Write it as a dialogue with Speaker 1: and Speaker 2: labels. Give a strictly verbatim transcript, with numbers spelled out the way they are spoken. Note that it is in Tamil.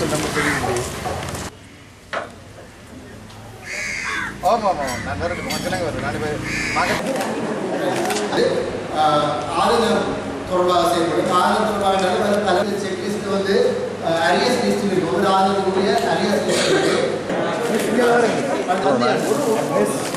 Speaker 1: நம்ம தெரியும். ஆமாம் ஆமாம் நான் வேறு மக்களுங்க வருது நாலு பேர்
Speaker 2: ஆளுநர் தொடர்பாக செயல்படும். ஆளுநர் தொடர்பாக தலைவர் செக்லிஸ்ட் வந்து அரியஸ் லிஸ்ட் இருக்கு. ஒரு ஆளுநருடைய அரியஸ் லிஸ்ட் இருக்கு.